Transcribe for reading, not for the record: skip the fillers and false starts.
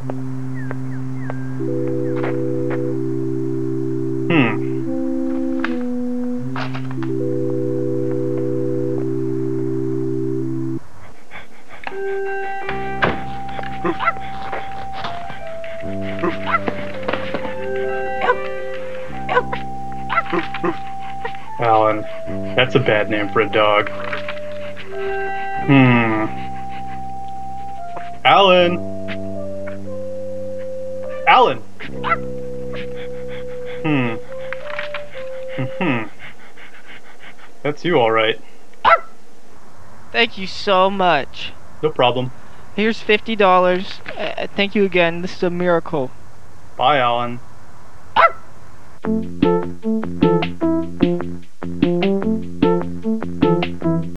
Alan, that's a bad name for a dog. Alan! Alan! That's you, alright. Thank you so much. No problem. Here's $50. Thank you again. This is a miracle. Bye, Alan.